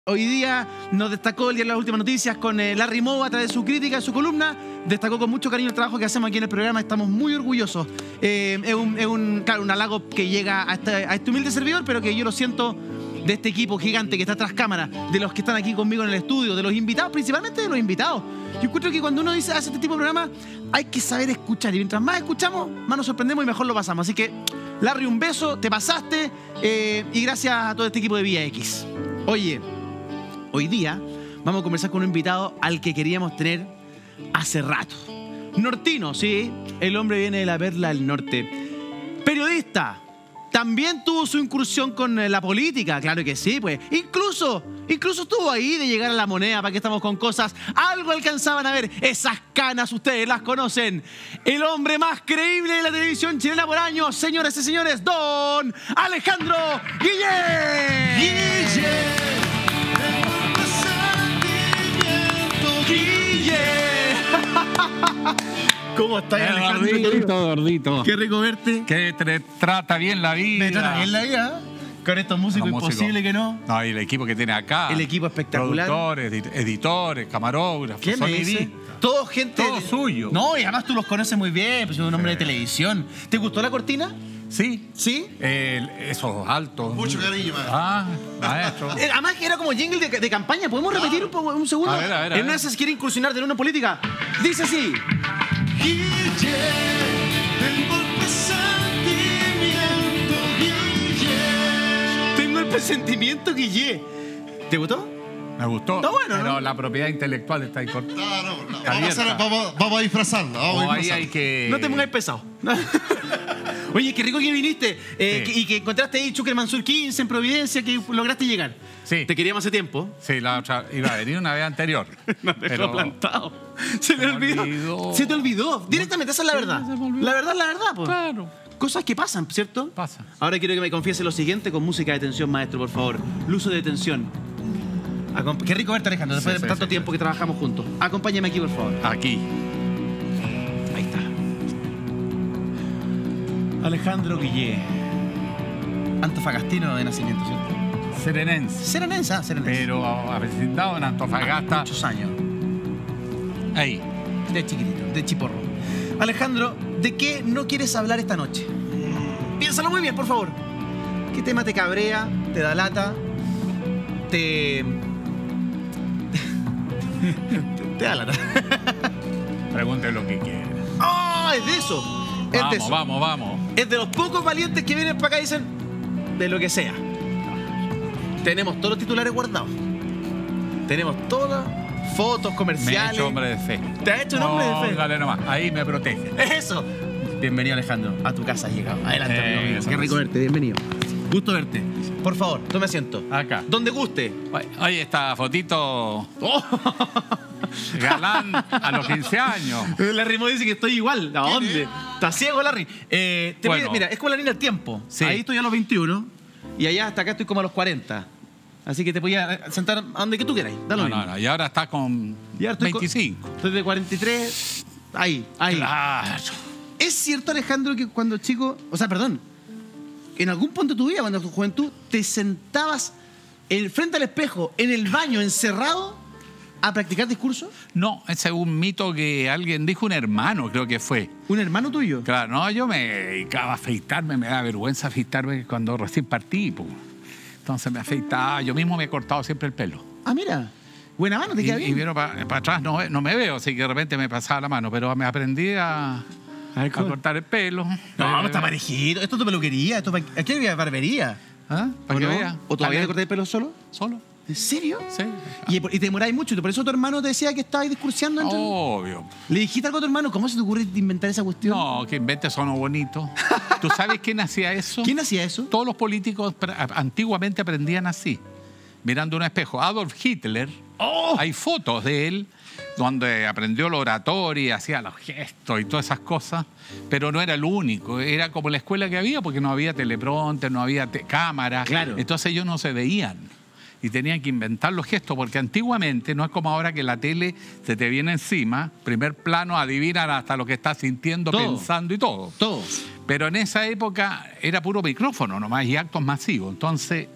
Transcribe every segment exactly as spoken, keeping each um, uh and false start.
Hoy día nos destacó el día de las últimas noticias con eh, Larry Moe a través de su crítica, de su columna. Destacó con mucho cariño el trabajo que hacemos aquí en el programa. Estamos muy orgullosos. Eh, es un, es un, claro, un halago que llega a este, a este humilde servidor, pero que yo lo siento de este equipo gigante que está tras cámara, de los que están aquí conmigo en el estudio, de los invitados, principalmente de los invitados. Yo encuentro que cuando uno dice hace este tipo de programa, hay que saber escuchar. Y mientras más escuchamos, más nos sorprendemos y mejor lo pasamos. Así que, Larry, un beso, te pasaste. Eh, y gracias a todo este equipo de Vía X. Oye, hoy día vamos a conversar con un invitado al que queríamos tener hace rato. Nortino, sí, el hombre viene de la Perla del Norte. Periodista, también tuvo su incursión con la política, claro que sí, pues. Incluso, incluso estuvo ahí de llegar a La Moneda, para que estamos con cosas. Algo alcanzaban a ver, esas canas ustedes las conocen. El hombre más creíble de la televisión chilena por años, señoras y señores, don Alejandro Guillén. Guillén. ¿Cómo estás, Alejandro? Gordito, gordito. Qué rico verte. Que te trata bien la vida. Me trata bien la vida. Con estos músicos imposible que no. No, y el equipo que tiene acá. El equipo espectacular. Productores, editores, camarógrafos, ¿Qué me dice? Todo gente. Todo de... suyo. No, y además tú los conoces muy bien, pues es un hombre sí. de televisión. ¿Te gustó la cortina? Sí. ¿Sí? El, esos altos. Mucho cariño, maestro. Ah, maestro. Eh, Además que era como jingle de, de campaña. ¿Podemos repetir un, poco, un segundo? A ver, a ver, a en una ver. de esas quiere incursionar de una política. Dice así. Guille, tengo el presentimiento, Guille. Tengo el presentimiento, Guille. ¿Te gustó? Me gustó. Está bueno, pero ¿no? la propiedad intelectual está ahí corta. No, no, no. Está Vamos, a hacer- abierta. vamos- vamos a disfrazarla. Vamos a O ahí disfrazarla. hay que... No te pongas pesado. Oye, qué rico que viniste eh, Sí. que- y que encontraste ahí Chucker Mansur quince en Providencia, que lograste llegar. Sí. Te queríamos hace tiempo. Sí, la otra iba a venir una vez anterior. Nos dejó pero plantado. Se te me olvidó. olvidó. Se te olvidó. Directamente, esa es la verdad. se me olvidó. La verdad es la verdad, pues. Claro. Cosas que pasan, ¿cierto? Pasa. Ahora quiero que me confiese lo siguiente con música de tensión, maestro, por favor. Luso de tensión. Acom- Qué rico verte, Alejandro, después Sí, de sí, tanto sí. tiempo que trabajamos juntos. Acompáñame aquí, por favor. Aquí. Ahí está. Alejandro Guillén. Antofagastino de nacimiento, ¿cierto? Serenense. Serenense, ah, serenense. Pero avecindado en Antofagasta. Muchos años. Ahí. De chiquitito, de chiporro. Alejandro, ¿de qué no quieres hablar esta noche? Piénsalo muy bien, por favor. ¿Qué tema te cabrea, te da lata, te... te, te da lata? Pregunte lo que quiera. ¡Ah! Es de eso. Es de Vamos, eso. vamos, vamos. Es de los pocos valientes que vienen para acá y dicen de lo que sea. Tenemos todos los titulares guardados. Tenemos todas fotos Me he comerciales. hecho hombre de fe. ¿Te has hecho un hombre de fe? Póngale nomás. Ahí me protege. Eso. Bienvenido, Alejandro. A tu casa has llegado. Adelante, Eh, amigo mío. eso Qué no rico sé. verte. Bienvenido. Gusto verte. Por favor, tome asiento. Acá. Donde guste. Ahí está fotito Oh. galán a los quince años. Larry Moe dice que estoy igual. ¿A dónde? ¿Estás ciego, Larry? Eh, te Bueno. pide- mira, es como la línea del tiempo. Sí. Ahí estoy a los veintiuno y allá hasta acá estoy como a los cuarenta. Así que te voy a sentar a donde que tú quieras. Da lo No, mismo. no, no. Y ahora está con Y ahora estoy con- veinticinco. Estoy de cuarenta y tres. Ahí, ahí. Claro. ¿Es cierto, Alejandro, que cuando chico, o sea, perdón, en algún punto de tu vida, cuando en tu juventud, te sentabas en, frente al espejo, en el baño, encerrado, a practicar discursos? No, ese es un mito que alguien dijo, un hermano creo que fue. ¿Un hermano tuyo? Claro, no, yo me dedicaba a afeitarme, me da vergüenza afeitarme cuando recién partí. Po. Entonces me afeitaba, yo mismo me he cortado siempre el pelo. Ah, mira, buena mano, te Y, queda y bien. vieron para atrás, no, no me veo, así que de repente me pasaba la mano, pero me aprendí a, A ver, a ¿cómo? cortar el pelo. No, no está parejito. Esto es tu peluquería. Esto es pa- aquí hay barbería. ¿Ah? ¿O, Para que no? vea. ¿O todavía te Dale. cortas el pelo solo? Solo, ¿En serio? sí. ¿Y, y te demoráis mucho. ¿Por eso tu hermano te decía que estabas discursiando? entre- Obvio. ¿Le dijiste algo a tu hermano? ¿Cómo se te ocurre inventar esa cuestión? No, que invente sono bonito. ¿Tú sabes quién hacía eso? ¿Quién hacía eso? Todos los políticos pre- antiguamente aprendían así, mirando un espejo. Adolf Hitler, ¡Oh! hay fotos de él donde aprendió la oratoria, hacía los gestos y todas esas cosas, pero no era el único. Era como la escuela que había, porque no había teleprompter, no había te- cámara. Claro. Entonces ellos no se veían. Y tenían que inventar los gestos, porque antiguamente no es como ahora que la tele se te viene encima, primer plano, adivinan hasta lo que estás sintiendo, Todo. pensando y todo. Todo. Pero en esa época era puro micrófono nomás y actos masivos. Entonces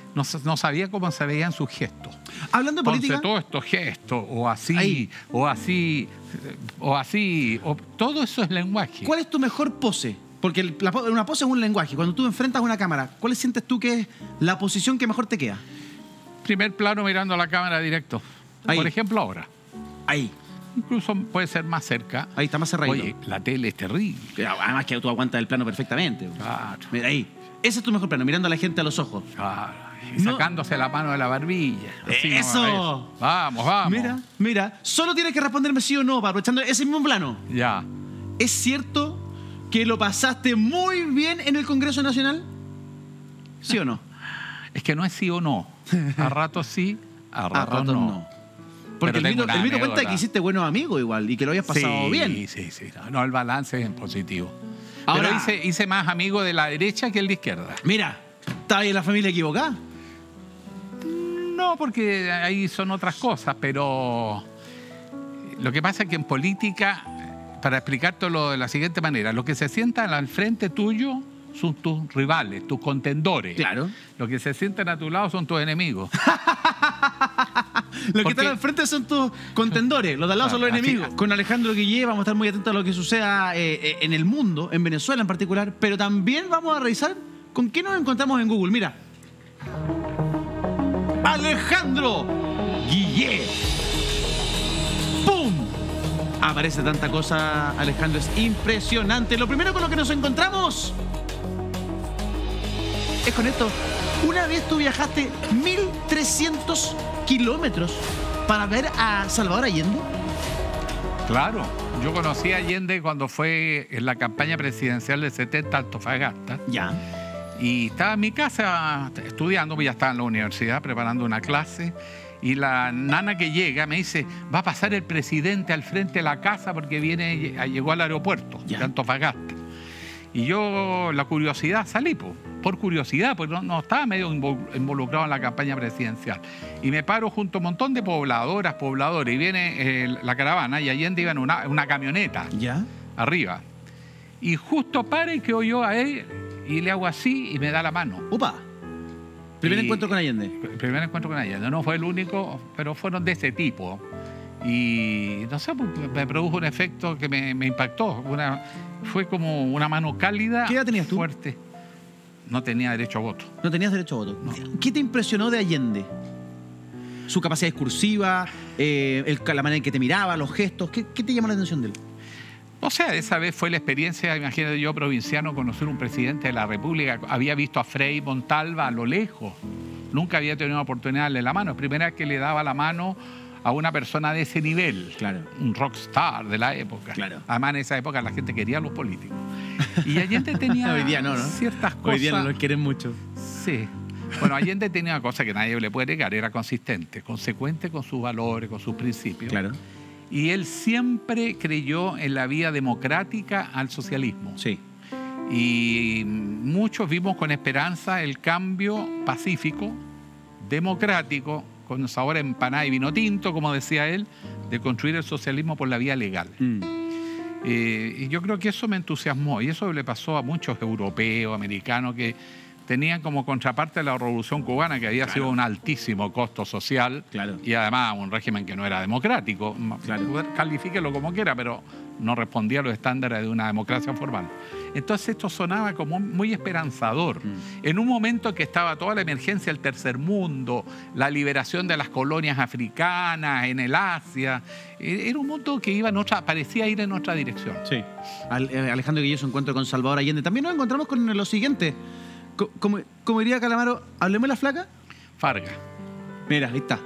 no, no sabía cómo se veían sus gestos. Hablando de política... Entonces, todos estos gestos, o así, Ahí. o así, o así, o, todo eso es lenguaje. ¿Cuál es tu mejor pose? Porque el- la po- una pose es un lenguaje. Cuando tú enfrentas una cámara, ¿cuál sientes tú que es la posición que mejor te queda? Primer plano mirando a la cámara directo. Ahí. Por ejemplo, ahora. Ahí. Incluso puede ser más cerca. Ahí está más cerradito. Oye, la tele es terrible. Además que tú aguantas el plano perfectamente. Claro, Mira ahí. Ese es tu mejor plano, mirando a la gente a los ojos. claro. Y No. sacándose la mano de la barbilla. Así ¡Eso! nomás, Vamos, vamos. Mira, mira. Solo tienes que responderme sí o no, aprovechando ese mismo plano. Ya. ¿Es cierto que lo pasaste muy bien en el Congreso Nacional? ¿Sí o no? Es que no es sí o no. A ratos sí, a ratos, no. Porque el Pero mito, tengo una el mito cuenta anécdota. que hiciste buenos amigos igual y que lo habías pasado sí, bien. Sí, sí. No, no, el balance es en positivo. Ahora- Pero hice, hice más amigos de la derecha que el de izquierda. Mira, estaba ahí en la familia equivocada. No, porque ahí son otras cosas, pero lo que pasa es que en política, para explicártelo de la siguiente manera, los que se sientan al frente tuyo son tus rivales, tus contendores. Claro. Los que se sientan a tu lado son tus enemigos. Los que Porque- están al frente son tus contendores, los de al lado son los Claro, así- enemigos. Con Alejandro Guillé vamos a estar muy atentos a lo que suceda eh, eh, en el mundo, en Venezuela en particular, pero también vamos a revisar con qué nos encontramos en Google. Mira. Alejandro Guillé. ¡Pum! Aparece tanta cosa, Alejandro, es impresionante. Lo primero con lo que nos encontramos es con esto. Una vez tú viajaste mil trescientos kilómetros para ver a Salvador Allende. Claro, yo conocí a Allende cuando fue en la campaña presidencial del setenta a Antofagasta. Ya. Y estaba en mi casa estudiando, pues ya estaba en la universidad preparando una clase. Y la nana que llega me dice, va a pasar el presidente al frente de la casa porque viene, llegó al aeropuerto Ya. de Antofagasta. Y yo, la curiosidad, salí, po, por curiosidad, porque no, no estaba medio invol- involucrado en la campaña presidencial. Y me paro junto a un montón de pobladoras, pobladores, y viene eh, la caravana y Allende iba en una, una camioneta Ya. arriba. Y justo para y quedo yo a él y le hago así y me da la mano. Upa. Primer Y- encuentro con Allende. El primer encuentro con Allende. No fue el único, pero fueron de ese tipo. Y no sé, pues, me produjo un efecto que me, me impactó. Una, fue como una mano cálida, ¿Qué edad tenías tú? fuerte. No tenía derecho a voto. No tenías derecho a voto. ¿Qué te impresionó de Allende? Su capacidad discursiva, eh, el- la manera en que te miraba, los gestos. ¿Qué, qué te llamó la atención de él? O sea, esa vez fue la experiencia, imagínate yo, provinciano, conocer un presidente de la República. Había visto a Frei Montalva a lo lejos. Nunca había tenido la oportunidad de darle la mano. Primera vez que le daba la mano a una persona de ese nivel. Claro. Un rockstar de la época. Claro. Además, en esa época la gente quería a los políticos. Y Allende tenía Hoy día no, ¿no? ciertas cosas. Hoy día no los quieren mucho. Sí. Bueno, Allende tenía una cosa que nadie le puede negar. Era consistente, consecuente con sus valores, con sus principios. Claro. Y él siempre creyó en la vía democrática al socialismo. Sí. Y muchos vimos con esperanza el cambio pacífico, democrático, con sabor a empanada y vino tinto, como decía él, de construir el socialismo por la vía legal. Mm. Eh, y yo creo que eso me entusiasmó. Y eso le pasó a muchos europeos, americanos, que tenían como contraparte la Revolución Cubana, que había Claro. sido un altísimo costo social Claro. y además un régimen que no era democrático. Claro. Califíquelo como quiera, pero no respondía a los estándares de una democracia formal. Entonces esto sonaba como muy esperanzador. Mm. En un momento que estaba toda la emergencia del tercer mundo, la liberación de las colonias africanas en el Asia, eh, era un mundo que iba en otra, parecía ir en otra dirección. Sí. Al- eh, Alejandro Guillé, su encuentro con Salvador Allende. También nos encontramos con lo siguiente. Co- Como, como diría Calamaro, ¿hablemos de la flaca? Farga. Mira, ahí está.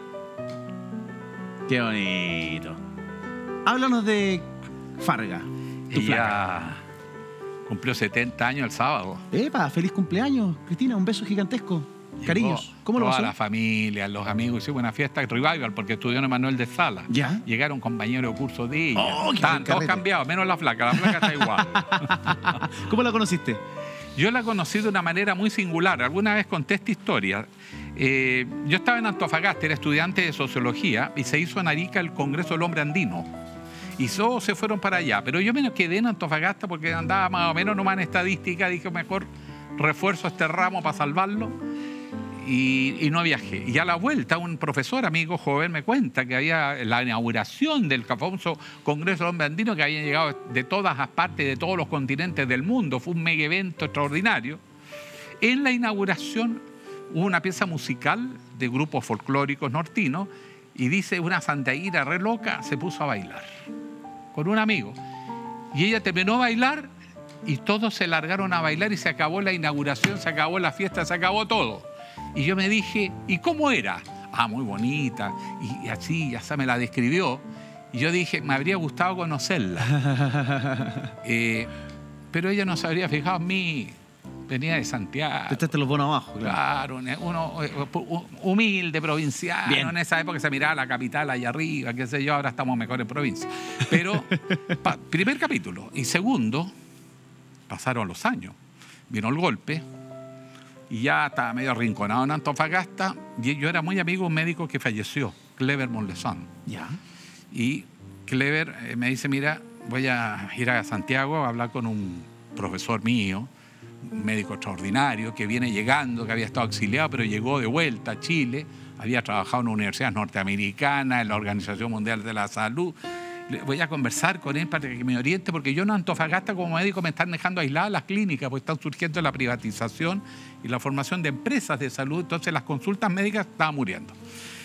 Qué bonito. Háblanos de Farga. Tu flaca. Ella cumplió setenta años el sábado. Epa, feliz cumpleaños, Cristina. Un beso gigantesco. Cariños. Llegó ¿Cómo lo toda pasó? la familia, los amigos, hicimos una fiesta revival porque estudió en Manuel de Sala. Ya. Llegaron compañeros de curso de ella. Oh, qué Estaban buen todos carrete. cambiados, menos la flaca. La flaca está igual. ¿Cómo la conociste? Yo la conocí de una manera muy singular. Alguna vez conté esta historia. Eh, yo estaba en Antofagasta, era estudiante de sociología y se hizo en Arica el Congreso del Hombre Andino. Y todos se fueron para allá. Pero yo me quedé en Antofagasta porque andaba más o menos nomás en estadística. Dije, mejor refuerzo este ramo para salvarlo. Y, y no viajé. Y a la vuelta, un profesor amigo joven me cuenta que había la inauguración del famoso Congreso del Hombre Andino, que habían llegado de todas las partes, de todos los continentes del mundo. Fue un mega evento extraordinario. En la inauguración hubo una pieza musical de grupos folclóricos nortinos y dice una santiaguera re loca se puso a bailar con un amigo. Y ella terminó de bailar y todos se largaron a bailar y se acabó la inauguración, se acabó la fiesta, se acabó todo. Y yo me dije, ¿y cómo era? Ah, muy bonita. Y, y así, ya se me la describió. Y yo dije, me habría gustado conocerla. eh, pero ella no se habría fijado en mí. Venía de Santiago. Te echaste los bonos abajo, claro. Claro, uno humilde, provinciano. Bien. En esa época se miraba la capital allá arriba, qué sé yo, ahora estamos mejor en provincia. Pero, pa, primer capítulo. Y segundo, pasaron los años. Vino el golpe. Y ya estaba medio arrinconado en Antofagasta. Y yo era muy amigo de un médico que falleció, Clever Monlesan. Ya. Y Clever eh, me dice, mira, voy a ir a Santiago a hablar con un profesor mío, un médico extraordinario, que viene llegando, que había estado exiliado, pero llegó de vuelta a Chile. Había trabajado en universidades norteamericanas, en la Organización Mundial de la Salud. Voy a conversar con él para que me oriente, porque yo en Antofagasta como médico me están dejando aisladas las clínicas, porque están surgiendo la privatización y la formación de empresas de salud, entonces las consultas médicas estaban muriendo.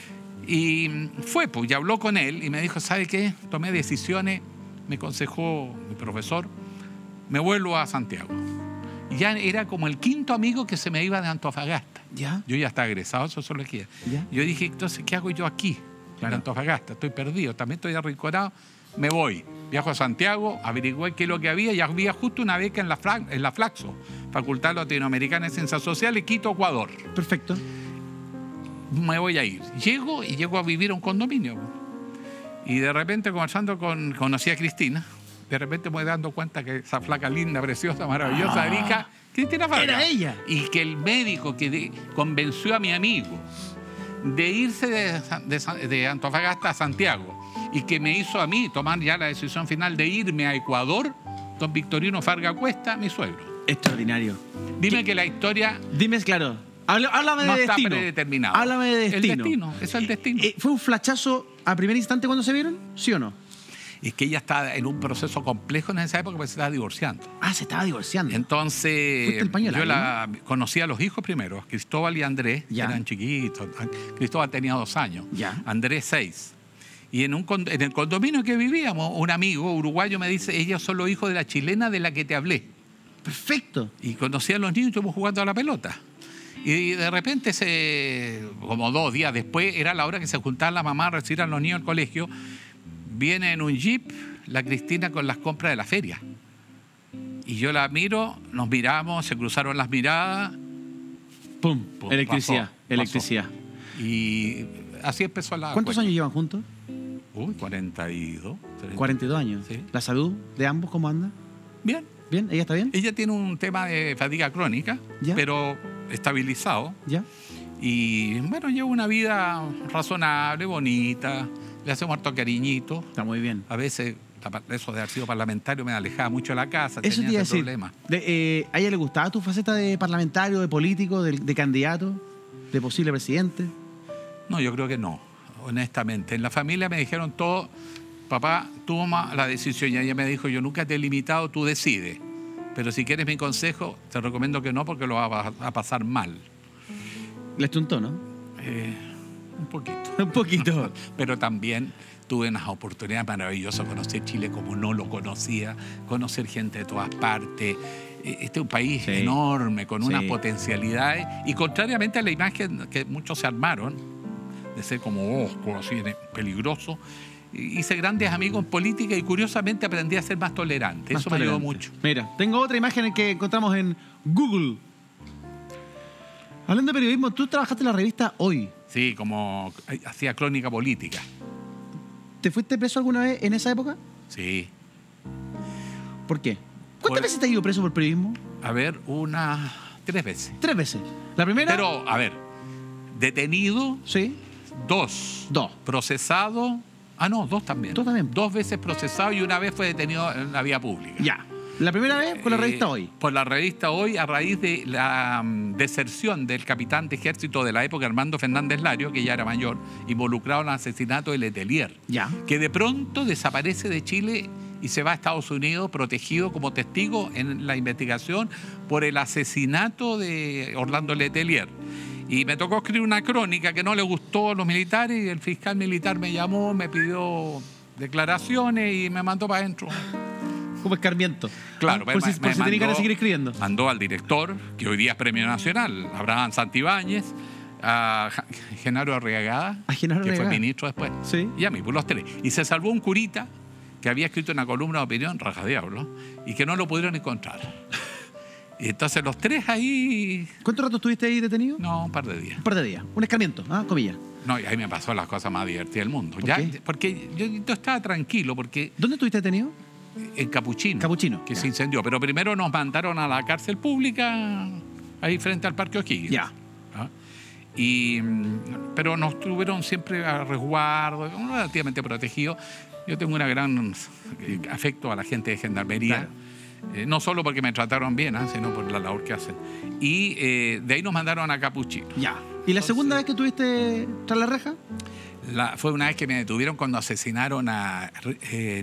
Y fue, pues, y habló con él y me dijo, ¿sabe qué? Tomé decisiones, me aconsejó mi profesor, me vuelvo a Santiago. Y ya era como el quinto amigo que se me iba de Antofagasta. ¿Ya? Yo ya estaba egresado, eso solo que ¿Ya? Yo dije, entonces, ¿qué hago yo aquí? Claro. En Antofagasta, estoy perdido, también estoy arrinconado, me voy. Viajo a Santiago, averigüé qué es lo que había y había justo una beca en la, en la Flaxo, Facultad Latinoamericana de Ciencias Sociales, Quito, Ecuador. Perfecto. Me voy a ir. Llego y llego a vivir a un condominio. Y de repente, conversando con, conocí a Cristina, de repente me voy dando cuenta que esa flaca linda, preciosa, maravillosa, ah, rica, Cristina Farga. Era ella. Y que el médico que de, convenció a mi amigo de irse de, de, de Antofagasta a Santiago y que me hizo a mí tomar ya la decisión final de irme a Ecuador, don Victorino Farga Cuesta, mi suegro. Extraordinario. Dime ¿Qué? que la historia... Dime, claro. Háblame no de está destino. predeterminado. Háblame de destino. El destino, eso es el destino. Eh, ¿Fue un flachazo a primer instante cuando se vieron? ¿Sí o no? Es que ella estaba en un proceso complejo en esa época porque se estaba divorciando. Ah, se estaba divorciando. Entonces, el pañuelo, yo ¿no? la conocí a los hijos primero, Cristóbal y Andrés, Ya. eran chiquitos. Cristóbal tenía dos años, Ya. Andrés seis. Y en, un, en el condominio que vivíamos, un amigo uruguayo me dice, ellos son los hijos de la chilena de la que te hablé. Perfecto. Y conocí a los niños y estuvimos jugando a la pelota. Y de repente, se, como dos días después, era la hora que se juntaba la mamá a recibir a los niños al colegio. Viene en un jeep la Cristina con las compras de la feria. Y yo la miro, nos miramos, se cruzaron las miradas. Pum. Pum, electricidad. pasó, electricidad. pasó. Y así empezó la... ¿Cuántos cuenta. años llevan juntos? Uy, cuarenta y dos. treinta. cuarenta y dos años. Sí. ¿La salud de ambos cómo anda? Bien. ¿Bien? ¿Ella está bien? Ella tiene un tema de fatiga crónica, ¿Ya? pero estabilizado. ¿Ya? Y bueno, lleva una vida razonable, bonita. Le hacemos harto cariñito. Está muy bien. A veces, eso de haber sido parlamentario me alejaba mucho de la casa, Eso te tenía iba a ese decir. problema. De, eh, ¿A ella le gustaba tu faceta de parlamentario, de político, de, de candidato, de posible presidente? No, yo creo que no, honestamente. En la familia me dijeron todo, papá, toma la decisión. Y ella me dijo, yo nunca te he limitado, tú decides. Pero si quieres mi consejo, te recomiendo que no, porque lo vas a pasar mal. Les chuntó, ¿no? Eh, un poquito. Un poquito. Pero también tuve unas oportunidades maravillosas, conocer Chile como no lo conocía, conocer gente de todas partes. Este es un país Sí. enorme, con unas Sí. potencialidades. Y contrariamente a la imagen que muchos se armaron, de ser como osco, así, peligroso, hice grandes amigos en política y curiosamente aprendí a ser más tolerante. Más Eso me ayudó tolerante. mucho. Mira, tengo otra imagen que encontramos en Google. Hablando de periodismo, tú trabajaste en la revista Hoy. Sí, como hacía crónica política. ¿Te fuiste preso alguna vez en esa época? Sí. ¿Por qué? ¿Cuántas Por- veces te has ido preso por periodismo? A ver, unas tres veces. Tres veces. La primera, Pero, a ver, detenido, sí, dos. dos. Procesado, ah, no, dos también. Dos también. Dos veces procesado y una vez fue detenido en la vía pública. Ya. La primera vez con la revista Eh, Hoy. Por la revista Hoy, a raíz de la um, deserción del capitán de ejército de la época, Armando Fernández Lario, que ya era mayor, involucrado en el asesinato de Letelier, Ya. que de pronto desaparece de Chile y se va a Estados Unidos protegido como testigo en la investigación por el asesinato de Orlando Letelier. Y me tocó escribir una crónica que no le gustó a los militares y el fiscal militar me llamó, me pidió declaraciones y me mandó para adentro. Como escarmiento. Claro, por si, me- por me si tenía ganas de mandó- seguir escribiendo. Mandó al director, que hoy día es Premio Nacional, Abraham Santibáñez, a Ja- Genaro Arriagada, A Genaro que fue Arriagada. ministro después, Sí. y a mí, por los tres. Y se salvó un curita que había escrito una columna de opinión, Raja Diablo, y que no lo pudieron encontrar. Y entonces los tres ahí, ¿Cuánto rato estuviste ahí detenido? no, un par de días. Un par de días. Un escarmiento, ¿ah? Comillas. No, y ahí me pasó las cosas más divertidas del mundo. ¿Por Ya, qué? Porque yo, yo estaba tranquilo, porque ¿Dónde estuviste detenido? en Capuchino, Capuchino, que ya. se incendió. Pero primero nos mandaron a la cárcel pública, ahí frente al Parque O'Higgins. Ya. ¿Ah? Y, mm, pero nos tuvieron siempre a resguardo, relativamente protegidos. Yo tengo un gran eh, afecto a la gente de Gendarmería. Claro. Eh, no solo porque me trataron bien, ¿ah? sino por la labor que hacen. Y eh, de ahí nos mandaron a Capuchino. Ya. ¿Y la segunda vez que estuviste tras la reja? La- fue una vez que me detuvieron cuando asesinaron a, eh,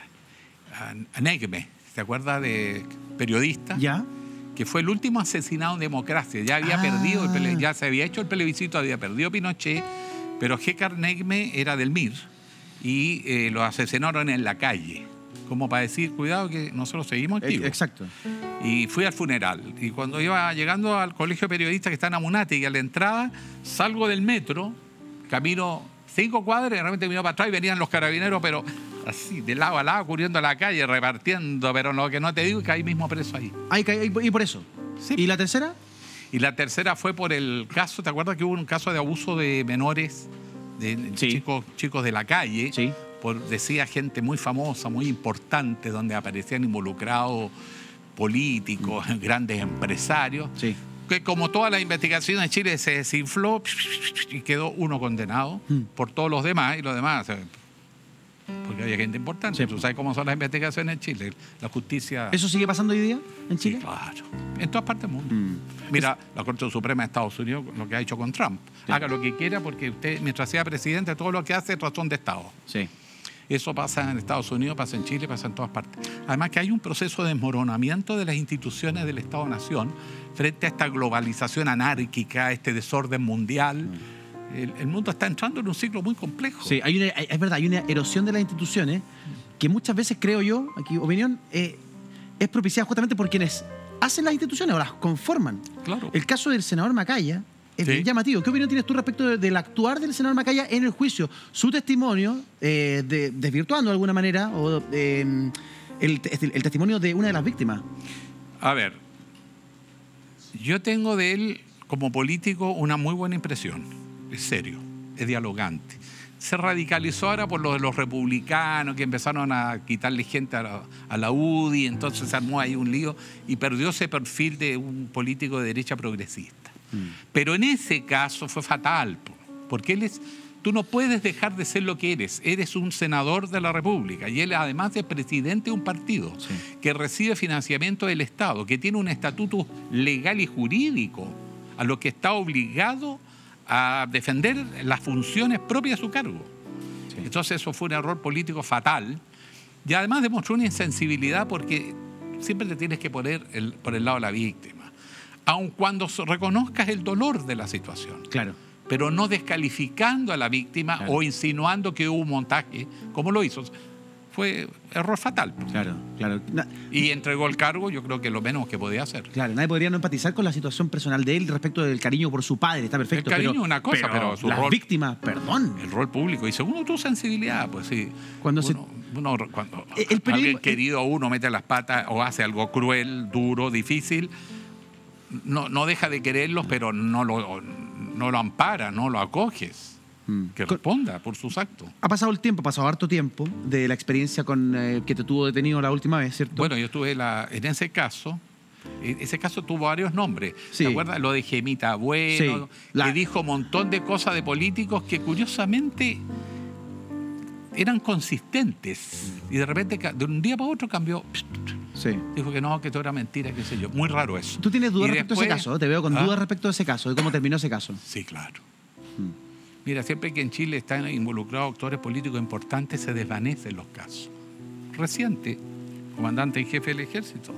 a, a Negme, ¿te acuerdas? De periodista, Ya. que fue el último asesinado en democracia. Ya había Ah. perdido, el plebe- ya se había hecho el plebiscito, había perdido Pinochet, pero Gécar Negme era del M I R y eh, lo asesinaron en la calle, como para decir, cuidado que nosotros seguimos activos. Exacto. Y fui al funeral. Y cuando iba llegando al colegio periodista que está en Amunate y a la entrada, salgo del metro, camino cinco cuadras y de repente miro para atrás y venían los carabineros, pero así, de lado a lado, cubriendo la calle, repartiendo, pero lo que no te digo es que ahí mismo preso ahí. Ahí, ca- y y por eso. Sí. ¿Y la tercera? Y la tercera fue por el caso, ¿te acuerdas que hubo un caso de abuso de menores, de Sí. chicos, chicos de la calle? Sí. Por, decía gente muy famosa, muy importante, donde aparecían involucrados políticos, grandes empresarios. Sí. Que como todas las investigaciones en Chile se desinfló y quedó uno condenado Mm. por todos los demás y los demás, eh, porque había gente importante. Sí. Tú sabes cómo son las investigaciones en Chile, la justicia... ¿Eso sigue pasando hoy día en Sí, Chile? claro. En todas partes del mundo. Mm. Mira, la Corte Suprema de Estados Unidos, lo que ha hecho con Trump. Sí. Haga lo que quiera porque usted, mientras sea presidente, todo lo que hace es razón de Estado. Sí. Eso pasa en Estados Unidos, pasa en Chile, pasa en todas partes. Además que hay un proceso de desmoronamiento de las instituciones del Estado-Nación frente a esta globalización anárquica, este desorden mundial. El, el mundo está entrando en un ciclo muy complejo. Sí, hay una, hay- es verdad, hay una erosión de las instituciones que muchas veces, creo yo, aquí opinión, eh, es propiciada justamente por quienes hacen las instituciones o las conforman. Claro. El caso del senador Macaya es Sí. bien llamativo. ¿Qué opinión tienes tú respecto de- del actuar del senador Macaya en el juicio? Su testimonio, eh, de- desvirtuando de alguna manera, o eh, el, te- el testimonio de una de las víctimas. A ver, yo tengo de él como político una muy buena impresión. Es serio, es dialogante. Se radicalizó ahora por lo de los republicanos que empezaron a quitarle gente a la, a la U D I, entonces se armó ahí un lío y perdió ese perfil de un político de derecha progresista. Pero en ese caso fue fatal, po, porque él es, tú no puedes dejar de ser lo que eres. Eres un senador de la República y él además es presidente de un partido Sí. que recibe financiamiento del Estado, que tiene un estatuto legal y jurídico a lo que está obligado a defender las funciones propias de su cargo. Sí. Entonces eso fue un error político fatal y además demostró una insensibilidad porque siempre te tienes que poner el- por el lado de la víctima, aun cuando so- reconozcas el dolor de la situación, Claro. pero no descalificando a la víctima Claro. o insinuando que hubo un montaje, como lo hizo. Fue error fatal. Claro, claro. Na- Y entregó el cargo, yo creo que lo menos que podía hacer. Claro, nadie podría no empatizar con la situación personal de él respecto del cariño por su padre, está perfecto. El cariño pero, es una cosa, pero su las rol- víctimas, perdón. El rol público. Y segundo, tu sensibilidad, pues sí. Cuando se- uno, uno- cuando El- el periodismo- alguien querido a uno mete las patas o hace algo cruel, duro, difícil, no, no deja de quererlos, pero no lo, no lo ampara, no lo acoges. Mm. Que Con- responda por sus actos. Ha pasado el tiempo, ha pasado harto tiempo de la experiencia con eh, que te tuvo detenido la última vez, ¿cierto? Bueno, yo estuve la, en ese caso, e- ese caso tuvo varios nombres. Sí. ¿Te acuerdas? Lo de Gemita Bueno, Sí. La- que dijo un montón de cosas de políticos que curiosamente eran consistentes. Y de repente, ca- de un día para otro cambió. Sí. Dijo que no, que todo era mentira, qué sé yo. Muy raro eso. ¿Tú tienes dudas Y respecto a ese después- caso? Te veo con ¿Ah? dudas respecto a ese caso, de cómo terminó ese caso. Sí, claro. Mira, siempre que en Chile están involucrados actores políticos importantes, se desvanecen los casos. Reciente, comandante en jefe del ejército,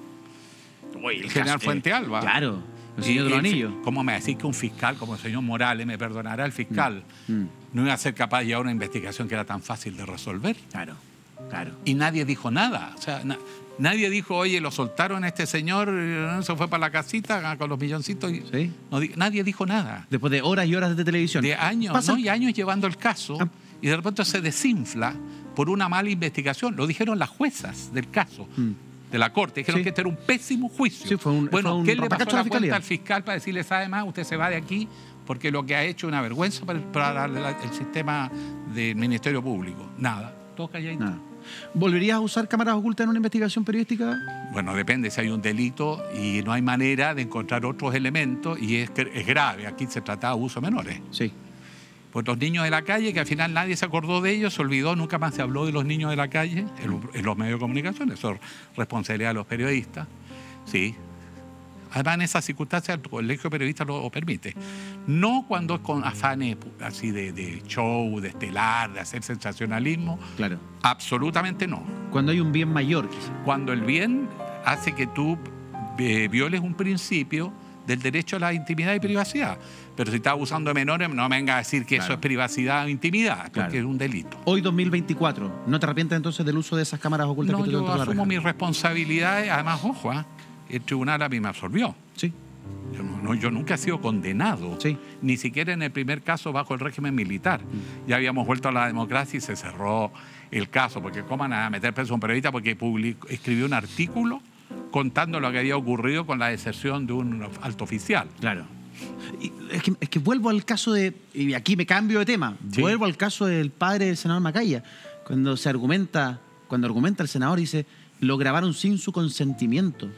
el general Fuente Alba. Claro, el Y- señor de los y el fi- anillos. ¿Cómo me decís que un fiscal como el señor Morales, me perdonará el fiscal, Mm. no iba a ser capaz de llevar una investigación que era tan fácil de resolver? Claro, claro. Y nadie dijo nada. O sea, na- nadie dijo, oye, lo soltaron a este señor, eh, se fue para la casita con los milloncitos. Y Sí. no di- nadie dijo nada. Después de horas y horas de televisión. De años, Pasa- ¿no? Y años llevando el caso, Ah. y de repente se desinfla por una mala investigación. Lo dijeron las juezas del caso, Mm. de la corte. Dijeron Sí. que este era un pésimo juicio. Sí, fue un- bueno, fue un ¿qué le pasó rapacacho a a la la cuenta fiscalía? al fiscal para decirle, sabe más, usted se va de aquí porque lo que ha hecho es una vergüenza para el, para la- el sistema del Ministerio Público? Nada, todo calladito. Nada. ¿Volverías a usar cámaras ocultas en una investigación periodística? Bueno, depende si hay un delito y no hay manera de encontrar otros elementos y es, es grave. Aquí se trata de abuso de menores. Sí. Pues los niños de la calle, que al final nadie se acordó de ellos, se olvidó, nunca más se habló de los niños de la calle en, en los medios de comunicación. Eso es responsabilidad de los periodistas. Sí. Además, en esas circunstancias, el colegio de periodistas lo permite. No cuando es con afanes así de, de show, de estelar, de hacer sensacionalismo. Claro. Absolutamente no. Cuando hay un bien mayor, quizá. Cuando el bien hace que tú eh, violes un principio del derecho a la intimidad y privacidad. Pero si estás abusando de menores, no me venga a decir que Claro. eso es privacidad o intimidad, porque Claro. es un delito. Hoy, dos mil veinticuatro, ¿no te arrepientes entonces del uso de esas cámaras ocultas No, que tú yo dentro de la asumo reja? mis responsabilidades. Además, ojo, ¿ah? El tribunal a mí me absolvió. Sí. Yo, no- no- yo nunca he sido condenado, Sí. ni siquiera en el primer caso bajo el régimen militar. Ya habíamos vuelto a la democracia y se cerró el caso, porque ¿cómo van a meter preso a un periodista? Porque publicó- escribió un artículo contando lo que había ocurrido con la deserción de un alto oficial. Claro. Y es, que, es que vuelvo al caso de, y aquí me cambio de tema, Sí. vuelvo al caso del padre del senador Macaya, cuando se argumenta, cuando argumenta el senador, dice, lo grabaron sin su consentimiento.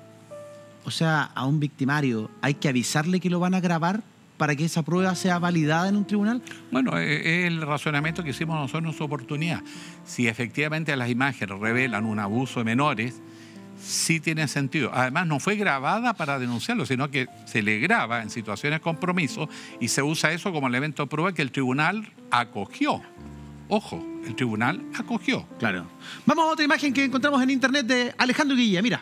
O sea, a un victimario hay que avisarle que lo van a grabar para que esa prueba sea validada en un tribunal. Bueno, es el razonamiento que hicimos nosotros en su oportunidad. Si efectivamente las imágenes revelan un abuso de menores, sí tiene sentido. Además, no fue grabada para denunciarlo, sino que se le graba en situaciones de compromiso y se usa eso como elemento de prueba que el tribunal acogió. Ojo, el tribunal acogió. Claro. Vamos a otra imagen que encontramos en internet de Alejandro Guilla, mira.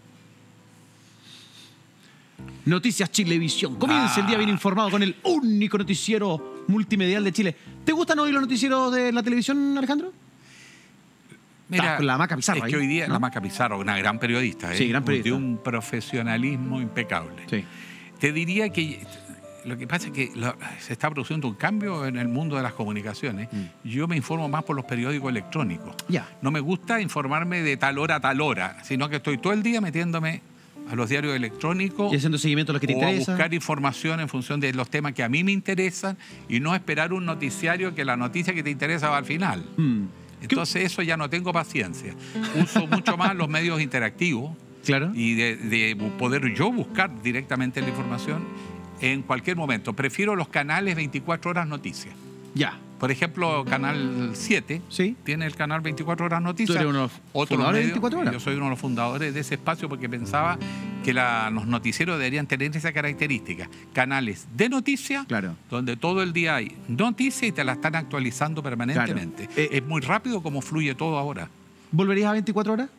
Noticias Chilevisión. Comienza Ah. el día bien informado con el único noticiero multimedial de Chile. ¿Te gustan hoy los noticieros de la televisión, Alejandro? Estás con la Maca Pizarro es ahí, que hoy día ¿no? la Maca Pizarro, una gran periodista, ¿eh? Sí, gran periodista. de un profesionalismo impecable. Sí. Te diría que lo que pasa es que lo- se está produciendo un cambio en el mundo de las comunicaciones. Yo me informo más por los periódicos electrónicos. Mm. Ya. No me gusta informarme de tal hora a tal hora, sino que estoy todo el día metiéndome a los diarios electrónicos Y haciendo seguimiento a lo que te o a interesa. buscar información en función de los temas que a mí me interesan y no esperar un noticiario que la noticia que te interesa va al final. Mm. Entonces eso ya no tengo paciencia. Uso mucho más los medios interactivos Claro. y de, de poder yo buscar directamente la información en cualquier momento. Prefiero los canales veinticuatro horas noticias. Ya. Por ejemplo, Canal siete Sí. tiene el canal veinticuatro horas noticias. Tú eres uno de los Otros fundadores de medios, veinticuatro horas. Yo soy uno de los fundadores de ese espacio porque pensaba que la- los noticieros deberían tener esa característica. Canales de noticias, Claro. donde todo el día hay noticias y te la están actualizando permanentemente. Claro. Eh, es muy rápido como fluye todo ahora. ¿Volverías a veinticuatro horas?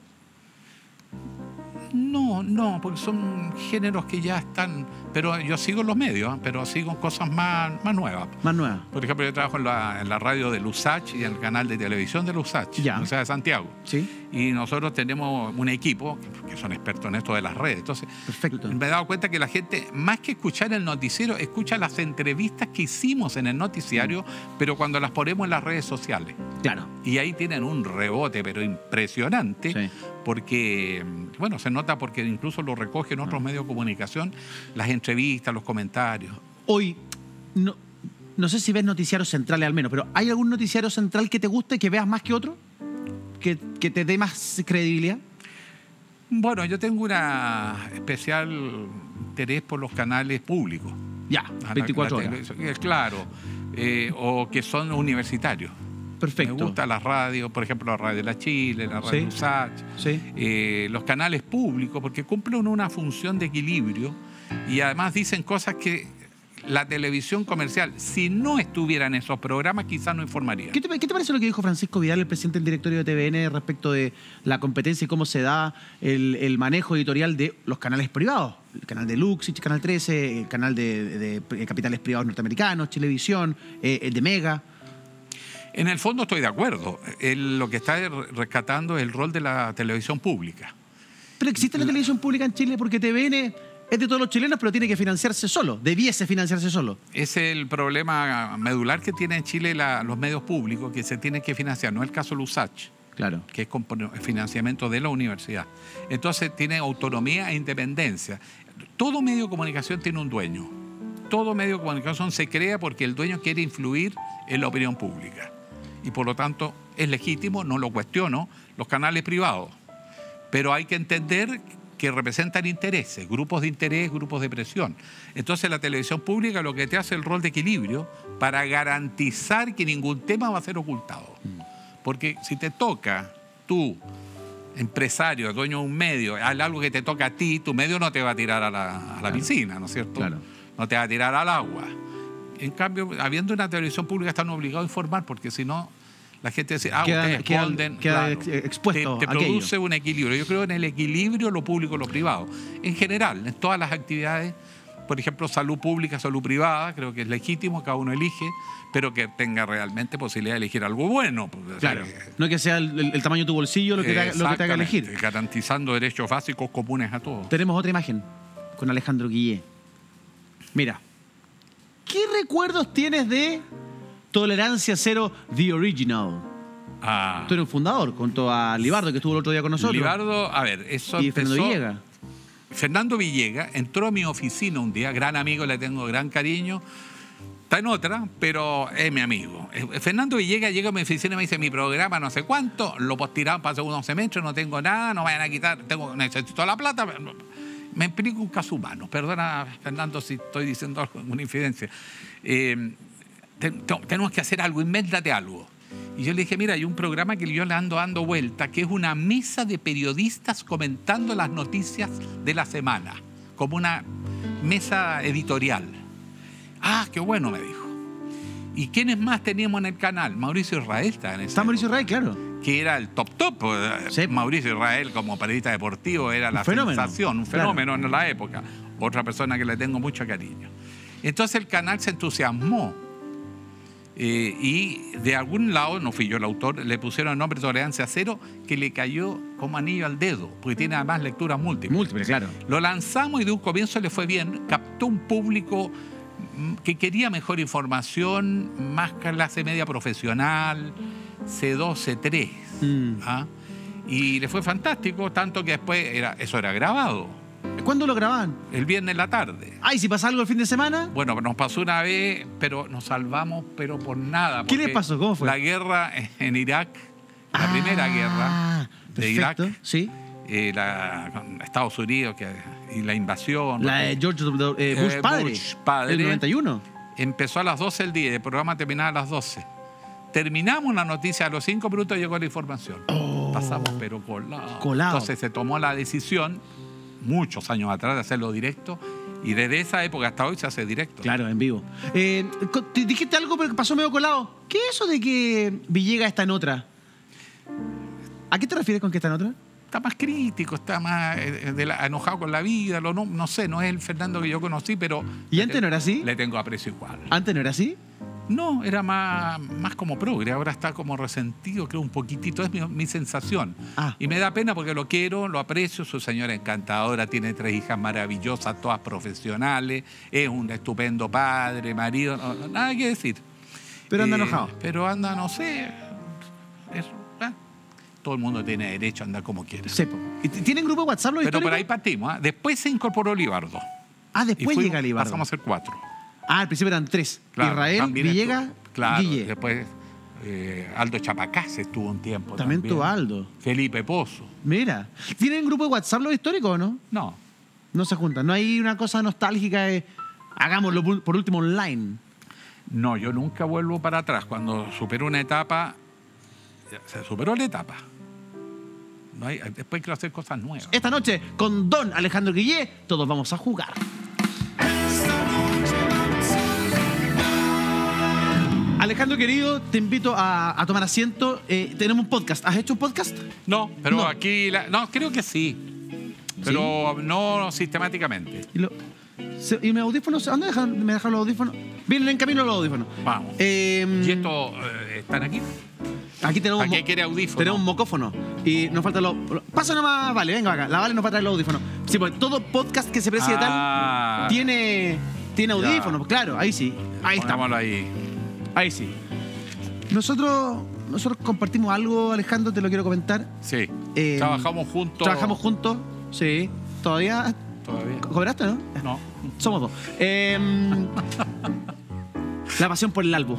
No, no, porque son géneros que ya están... Pero yo sigo en los medios, ¿eh? Pero sigo cosas más, más nuevas. Más nueva. Por ejemplo, yo trabajo en la, en la radio de Lusach y en el canal de televisión de Lusach, Ya. Universidad de Santiago. Sí. Y nosotros tenemos un equipo que son expertos en esto de las redes. Entonces, Perfecto. me he dado cuenta que la gente, más que escuchar el noticiero, escucha las entrevistas que hicimos en el noticiario, pero cuando las ponemos en las redes sociales. Claro. Y ahí tienen un rebote, pero impresionante, Sí. porque, bueno, se nota porque incluso lo recogen otros medios de comunicación, las entrevistas, los comentarios. Hoy, no, no sé si ves noticiarios centrales al menos, pero ¿hay algún noticiario central que te guste, que veas más que otro? ¿Que, que te dé más credibilidad? Bueno, yo tengo una especial interés por los canales públicos. Ya, La- veinticuatro la horas. televisión, eh, Claro, eh, o que son universitarios. Perfecto. Me gusta las radios, por ejemplo, la radio de la Chile, la radio Sí. USACH, Sí. eh, los canales públicos, porque cumplen una función de equilibrio y además dicen cosas que la televisión comercial, si no estuviera en esos programas, quizás no informaría. ¿Qué te, qué te parece lo que dijo Francisco Vidal, el presidente del directorio de T V N, respecto de la competencia y cómo se da el, el manejo editorial de los canales privados? El canal de Luxich, Canal trece, el canal de, de- de capitales privados norteamericanos, Chilevisión, eh, el de Mega. En el fondo estoy de acuerdo. Él lo que está rescatando es el rol de la televisión pública. Pero existe la televisión pública en Chile porque T V N es de todos los chilenos, pero tiene que financiarse solo. Debiese financiarse solo. Ese es el problema medular que tiene en Chile la- los medios públicos, que se tienen que financiar. No es el caso de USACH, Claro. que es con financiamiento de la universidad. Entonces tiene autonomía e independencia. Todo medio de comunicación tiene un dueño. Todo medio de comunicación se crea porque el dueño quiere influir en la opinión pública. Y por lo tanto es legítimo, no lo cuestiono, los canales privados. Pero hay que entender que representan intereses, grupos de interés, grupos de presión. Entonces la televisión pública lo que te hace es el rol de equilibrio para garantizar que ningún tema va a ser ocultado. Porque si te toca, tú, empresario, dueño de un medio, algo que te toca a ti, tu medio no te va a tirar a la, a la Claro. piscina, ¿no es cierto? Claro. No te va a tirar al agua. En cambio, habiendo una televisión pública, están obligados a informar, porque si no, la gente dice, ah, Queda- ustedes queda- esconden. queda ex- expuesto Te, te a aquello. produce un equilibrio. Yo creo en el equilibrio, lo público, lo privado. En general, en todas las actividades, por ejemplo, salud pública, salud privada, creo que es legítimo, cada uno elige, pero que tenga realmente posibilidad de elegir algo bueno. Porque, Claro. o sea, No que sea el, el- el tamaño de tu bolsillo lo que, te haga, lo que te haga exactamente, elegir. garantizando derechos básicos comunes a todos. Tenemos otra imagen con Alejandro Guillé. Mira. ¿Qué recuerdos tienes de Tolerancia Cero, The Original? Ah, Tú eres un fundador, junto a Libardo, que estuvo el otro día con nosotros. Libardo, a ver, eso y empezó... Fernando Villegas. Fernando Villegas entró a mi oficina un día, gran amigo, le tengo gran cariño. Está en otra, pero es mi amigo. Eh, Fernando Villegas llega a mi oficina y me dice, mi programa no sé cuánto, lo postiraron para segundo semestre, no tengo nada, no vayan a quitar, tengo, necesito la plata. Me explico un caso humano. Perdona, Fernando, si estoy diciendo algo, una infidencia. Eh, te- te- tenemos que hacer algo, invéntate algo. Y yo le dije, mira, hay un programa que yo le ando dando vuelta, que es una mesa de periodistas comentando las noticias de la semana, como una mesa editorial. Ah, qué bueno, me dijo. ¿Y quiénes más teníamos en el canal? Mauricio Israel está en ese. Está Mauricio Ray, claro. Que era el top top. Sí. Mauricio Israel, como periodista deportivo, era la fenómeno. sensación, un Claro. fenómeno en la época. Otra persona que le tengo mucho cariño. Entonces el canal se entusiasmó. Eh, y de algún lado, no fui yo el autor, le pusieron el nombre Tolerancia Cero, que le cayó como anillo al dedo, porque tiene además lecturas múltiples. Múltiple, claro. Lo lanzamos y de un comienzo le fue bien, captó un público mm, que quería mejor información, más clase media profesional, C dos, C tres. Mm. ¿ah? Y le fue fantástico, tanto que después era, eso era grabado, ¿Cuándo lo grababan? el viernes en la tarde. Ay, si pasa algo el fin de semana. Bueno, nos pasó una vez, pero nos salvamos, pero por nada. ¿Qué les porque pasó? ¿Cómo fue? La guerra en Irak, la Ah, primera guerra de perfecto, Irak, sí. eh, la, con Estados Unidos que, y la invasión. La de George W. eh, Bush, Eh, padre, Bush padre. el noventa y uno. Empezó a las doce del día y el programa terminaba a las doce. Terminamos la noticia, a los cinco minutos llegó la información. Pasamos pero colado. Colado. Entonces se tomó la decisión, muchos años atrás, de hacerlo directo y desde esa época hasta hoy se hace directo. Claro, en vivo. Eh, co- te dijiste algo, pero que pasó medio colado. ¿Qué es eso de que Villegas está en otra? ¿A qué te refieres con que está en otra? Está más crítico, está más eh, de la- enojado con la vida, lo, no, no sé, no es el Fernando que yo conocí, pero... ¿Y le antes te- no era así? Le tengo aprecio igual. ¿Antes no era así? No, era más, más como progre, ahora está como resentido, creo un poquitito, es mi, mi sensación. Ah. Y me da pena porque lo quiero, lo aprecio, su señora encantadora, tiene tres hijas maravillosas, todas profesionales, es un estupendo padre, marido, no- no- nada que decir. Pero anda Eh, enojado. Pero anda, no sé, eso, ah, todo el mundo tiene derecho a andar como quiera. Sepo. ¿Y t- ¿Tienen grupo de WhatsApp los Pero por ahí históricos? partimos, ¿ah? Después se incorporó Libardo. Ah, Y después fuimos- llega Libardo. Pasamos a ser cuatro. Ah, al principio eran tres. Claro, Israel, también Villegas, estuvo- claro, Guille. Después eh, Aldo Chapacás estuvo un tiempo. También También, tuvo Aldo. Felipe Pozo. Mira. ¿Tienen grupo de WhatsApp los históricos o no? No. No se juntan. No hay una cosa nostálgica de hagámoslo por por último online. No, yo nunca vuelvo para atrás. Cuando supero una etapa, Se superó la etapa. No hay, después quiero hacer cosas nuevas. Esta noche, con don Alejandro Guillé, todos vamos a jugar. Alejandro, querido, te invito a, a tomar asiento. Eh, tenemos un podcast. ¿Has hecho un podcast? No, pero No. aquí... La, no, creo que sí. Pero no sistemáticamente. ¿Y, lo, se, ¿y mis audífonos? ¿Dónde dejan, me dejan los audífonos? Vienen en camino los audífonos. Vamos. Eh, ¿Y estos eh, están aquí? Aquí tenemos, ¿Para qué mo- quiere audífono? tenemos un mocófono. Y nos faltan los... los- Pasa nomás, Vale, venga acá. La Vale nos va a traer los audífonos. Sí, pues todo podcast que se precie Ah, tal tiene, tiene ya. audífonos. Claro, ahí sí. Ahí está. pongámoslo ahí. Ahí sí. Nosotros, nosotros compartimos algo, Alejandro, te lo quiero comentar. Sí. Eh, Trabajamos juntos. Trabajamos juntos, sí. Todavía. Todavía. ¿Cobraste, no? No. Somos dos. Eh, la pasión por el albo.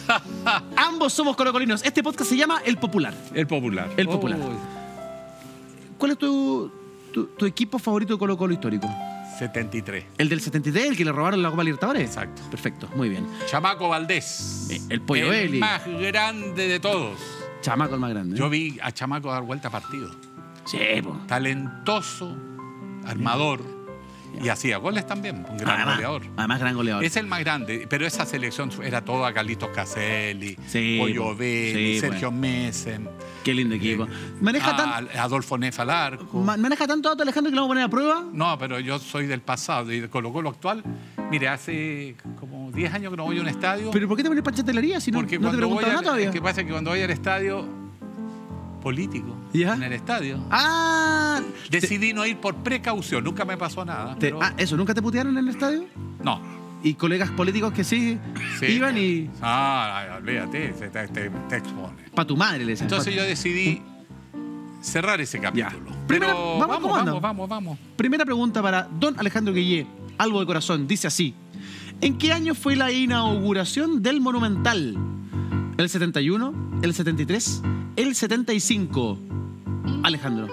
Ambos somos colocolinos. Este podcast se llama El Popular. El Popular. El Popular. Oh, ¿Cuál es tu, tu, tu equipo favorito de Colo Colo histórico? setenta y tres. ¿El del setenta y tres, el que le robaron la Copa Libertadores? Exacto. Perfecto, muy bien. Chamaco Valdés. Eh, el Pollo El Eli. más grande de todos. Chamaco el más grande. ¿eh? Yo vi a Chamaco dar vuelta a partido. Sí, po. Talentoso, armador. Y hacía goles también. Un gran Además, goleador. además, gran goleador. Es el más grande, pero esa selección era toda Carlitos Caselli, Sí, Pollo po. Belli, Sí, Sergio Messen, Qué lindo equipo. Maneja, tan, a- Adolfo Nefa al arco. ma- maneja tanto dato, Alejandro, que lo vamos a poner a prueba. No, pero yo soy del pasado y de Colo Colo actual. Mire, hace como diez años que no voy a un estadio. ¿Pero por qué te pones panchatelería si no, porque no te cuando voy preguntan al, nada todavía? es que pasa que cuando voy al estadio político, ¿Ya? en el estadio, Ah, te- decidí no ir por precaución. Nunca me pasó nada. te- pero- ah, eso, ¿nunca te putearon en el estadio? no. Y colegas políticos que sí, Sí. iban y... Ah, ay, olvídate, te, te, te- te expone. Pa' tu madre, le decían. Entonces Pa- yo decidí cerrar ese capítulo. Primera- Pero vamos, vamos, ¿cómo anda? vamos, vamos, vamos. Primera pregunta para don Alejandro Guillé. Algo de corazón, dice así. ¿En qué año fue la inauguración del Monumental? ¿El setenta y uno? ¿El setenta y tres? ¿El setenta y cinco? Alejandro.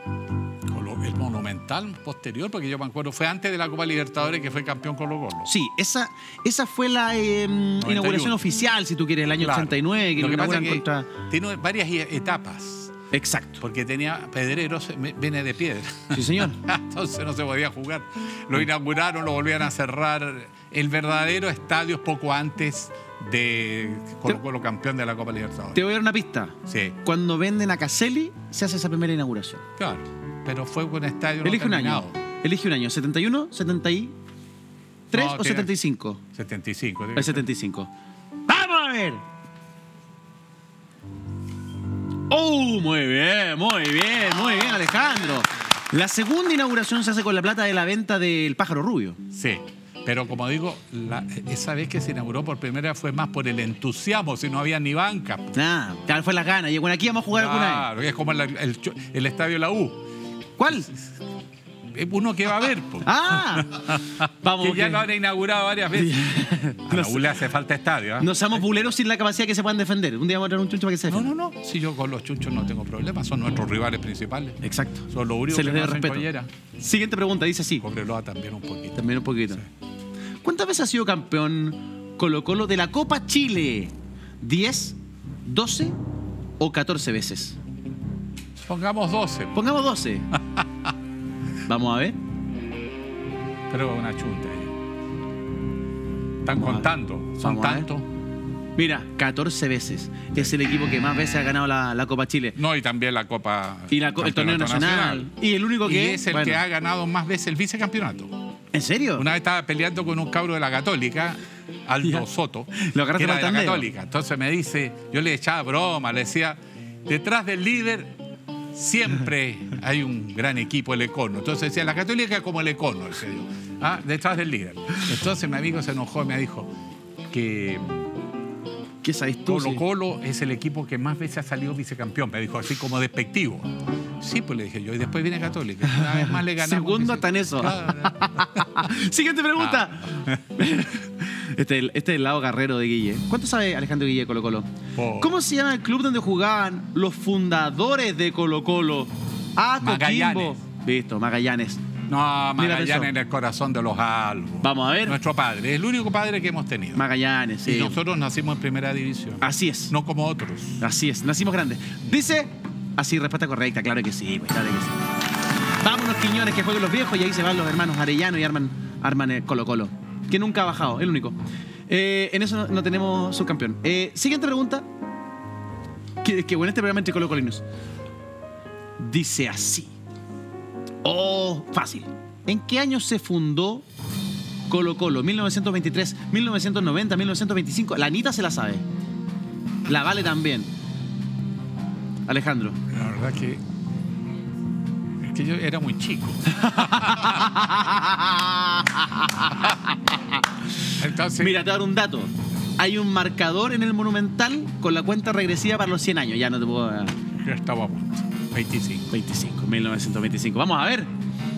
Colo- El Monumental posterior, porque yo me acuerdo, fue antes de la Copa Libertadores que fue campeón Colo Colo. Sí, esa, esa fue la eh, inauguración oficial, si tú quieres, el año Claro. ochenta y nueve, que Lo lo que pasa es inauguran que contra... tiene varias i- etapas, Exacto. porque tenía pedreros, me- viene de piedra. Sí, señor. Entonces no se podía jugar. Lo inauguraron, lo volvían a cerrar. El verdadero estadio es poco antes de Colo Colo campeón de la Copa Libertadores. Te voy a dar una pista. Sí, Cuando venden a Caselli, se hace esa primera inauguración. claro. Pero fue un estadio no Elige un año. terminado. Elige un año. ¿setenta y uno, setenta y tres No, o tiene- setenta y cinco? setenta y cinco. El setenta y cinco. ¡Vamos a ver! ¡Oh! Muy bien, muy bien, muy bien, Alejandro. La segunda inauguración se hace con la plata de la venta del pájaro rubio. Sí, pero como digo, la- esa vez que se inauguró por primera vez fue más por el entusiasmo, si no había ni banca. Ah, claro, fue las ganas. Y bueno, aquí vamos a jugar alguna vez. Claro, es como el, el, el estadio de la U. ¿Cuál? Es uno que va a ver, po. ¡Ah! Vamos, que ya porque- lo han inaugurado varias veces. A la U le hace falta estadio. ¿ah? No seamos buleros sin la capacidad que se puedan defender. Un día vamos a traer un chuncho para que se No, defienda. no, no. Si yo con los chunchos no tengo problema, son nuestros rivales principales. Exacto. Son los únicos Se les que debe no hacen respeto. collera. Siguiente pregunta, dice así. Cobreloa también un poquito. También un poquito. ¿Cuántas veces ha sido campeón Colo Colo de la Copa Chile? ¿diez, doce o catorce veces? Pongamos doce, Pongamos doce. Vamos a ver. pero una chunta ahí. Están Vamos a ver. contando. Son Vamos a ver. tantos. Mira, catorce veces. Es el equipo que más veces ha ganado la, la Copa Chile. No, y también la Copa. Y la co- el torneo Campeonato nacional. Y el único Y que... es el bueno, que ha ganado más veces el vicecampeonato. ¿En serio? Una vez estaba peleando con un cabro de la Católica, Aldo Ya. Soto, Lo agarraste que era para de la el tandeo. Católica. Entonces me dice, yo le echaba broma, le decía, detrás del líder siempre hay un gran equipo, el Econo. Entonces decía, la Católica es como el Econo, decía yo. Ah, detrás del líder. Entonces mi amigo se enojó y me dijo que ¿Qué sabes tú? Colo sí? Colo es el equipo que más veces ha salido vicecampeón. Me dijo así como despectivo. Sí, pues le dije yo. Y después viene Católica. Una vez más le ganamos. Segundo dice. hasta en eso. Claro. Siguiente pregunta. Ah. Este, es el- este es el lado guerrero de Guille. ¿Cuánto sabe Alejandro Guille de Colo Colo? Po. ¿Cómo se llama el club donde jugaban los fundadores de Colo Colo? A. Coquimbo. Magallanes. Listo, Magallanes. Ni No, la Magallanes pensó. en el corazón de los albos. Vamos a ver. Nuestro padre, el único padre que hemos tenido. Magallanes, sí. Y nosotros nacimos en primera división. Así es. No como otros. Así es, nacimos grandes. Dice, así, respuesta correcta, claro que sí, pues, claro que sí. Vámonos, Quiñones, que jueguen los viejos y ahí se van los hermanos Arellano y arman, arman el Colo Colo, que nunca ha bajado, el único. Eh, en eso no, no tenemos subcampeón. Eh, siguiente pregunta, que, que bueno, este programa entre Colo Colinos. Dice así. Oh, fácil. ¿En qué año se fundó Colo Colo? ¿mil novecientos veintitrés, mil novecientos noventa, mil novecientos veinticinco? La Anita se la sabe. La Vale también. Alejandro. La verdad que... Es que yo era muy chico. Entonces... Mira, te voy a dar un dato. Hay un marcador en el Monumental con la cuenta regresiva para los cien años. Ya no te puedo... Ya estaba a punto. veinticinco. veinticinco, mil novecientos veinticinco. Vamos a ver.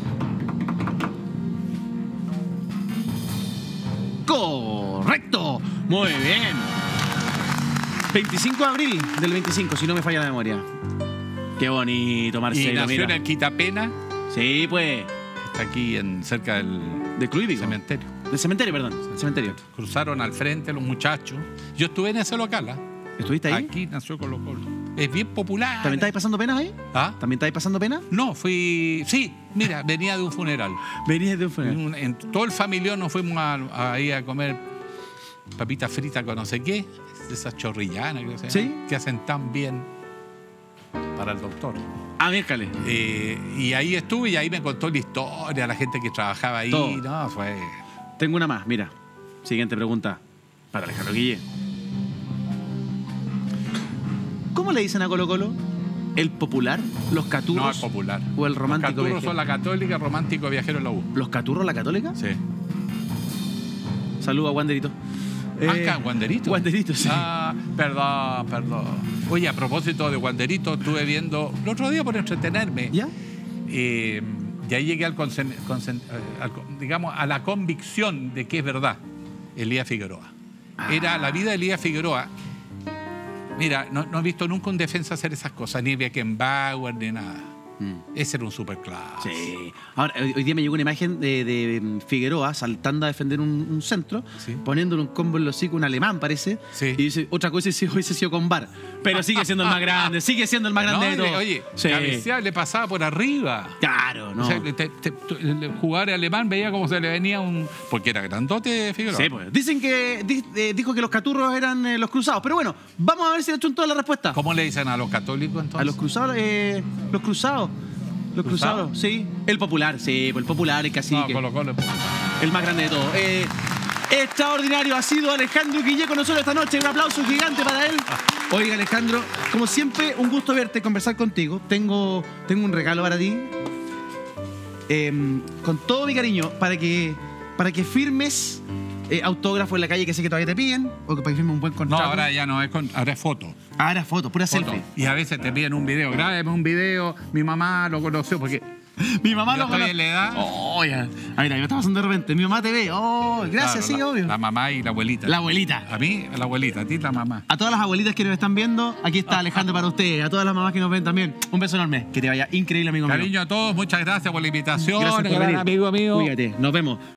Correcto. Muy bien. veinticinco de abril del veinticinco, si no me falla la memoria. Qué bonito, Y Marcelo. nació Mira. en el Quitapena, Sí, pues. está aquí en, cerca del De Club Hípico. cementerio. Del cementerio, perdón. Del cementerio. Cruzaron al frente los muchachos. Yo estuve en ese local. ¿Ah? ¿Estuviste ahí? Aquí nació Colo Colo. Es bien popular. ¿También estáis pasando penas ahí? ¿Ah? ¿También estáis pasando penas? No, fui... Sí, mira, venía de un funeral. Venías de un En funeral. un- en todo el familión nos fuimos a, a ir a comer papitas fritas con no sé qué. Esas chorrillanas que, se ¿Sí? llaman, que hacen tan bien para el doctor. Ah, miércoles. Eh, y ahí estuve y ahí me contó la historia, la gente que trabajaba ahí. Todo. No, fue... Tengo una más, mira. Siguiente pregunta. Para Alejandro Guille. ¿Cómo le dicen a Colo Colo? ¿El popular? ¿Los caturros? No es popular. ¿O el romántico Los caturros viajero? son la católica, romántico viajero en la U. ¿Los caturros la católica? Sí. Saludos a Wanderito. Acá, Wanderito. Wanderito, sí. Ah, perdón, perdón. Oye, a propósito de Wanderito, estuve viendo el otro día por entretenerme. ¿Ya? Eh, y ahí llegué al, consen- consen- eh, al con- digamos, a la convicción de que es verdad Elías Figueroa. Era la vida de Elías Figueroa. Mira, no, no he visto nunca un defensa hacer esas cosas, ni Beckenbauer, ni nada. Mm. Ese era un superclase. Sí. Ahora, hoy, hoy día me llegó una imagen de, de Figueroa saltando a defender un, un centro, Sí. poniéndole un combo en los hocico, un alemán parece, Sí. y dice, otra cosa si hubiese sido con VAR. Pero sigue siendo el más grande, sigue siendo el más grande No, de todos. le- oye, Sí. cabeceaba, le pasaba por arriba. Claro, ¿no? O sea, te- te- te- el jugador alemán veía como se le venía un... Porque era grandote Figueroa. Sí, pues. Dicen que di- eh, dijo que los caturros eran eh, los cruzados. Pero bueno, vamos a ver si le echó toda la respuesta. ¿Cómo le dicen a los católicos entonces? A los cruzados, eh, los cruzados. Los ¿Cruzado? cruzados, sí. El popular, sí, pues el popular, el No, cacique. Colo Colo. El más grande de todos. Eh, extraordinario ha sido Alejandro Guille con nosotros esta noche. Un aplauso gigante para él. Oiga, Alejandro, como siempre, un gusto verte, conversar contigo. Tengo, tengo un regalo para ti. Eh, con todo mi cariño, para que, para que firmes eh, autógrafo en la calle que sé que todavía te piden, o que para que firmes un buen No, contrato. ahora ya no, es con, ahora es foto. Ahora foto, pura Foto. selfie. Y a veces te piden un video. Grábeme un video. Mi mamá lo conoció porque... Mi mamá Yo lo estoy conoce. en la edad. Oh, ya. Ah, mira, me está pasando de repente. Mi mamá te ve. Oh, gracias, Claro, sí, la, obvio. La mamá y la abuelita. La abuelita. A mí, la abuelita. A ti, la mamá. A todas las abuelitas que nos están viendo, aquí está Alejandro para ustedes. A todas las mamás que nos ven también, un beso enorme. Que te vaya increíble, amigo mío. Cariño a todos. Muchas gracias por la invitación. Gracias por Gran venir. amigo mío. Cuídate. Nos vemos.